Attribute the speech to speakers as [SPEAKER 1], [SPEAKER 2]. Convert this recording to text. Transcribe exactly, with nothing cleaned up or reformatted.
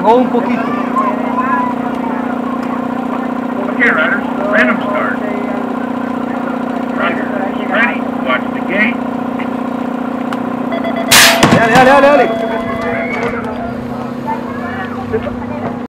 [SPEAKER 1] dejó un poquito.
[SPEAKER 2] Okay, riders, random start. Riders, ready, watch the gate.
[SPEAKER 1] Dale, dale, dale, dale.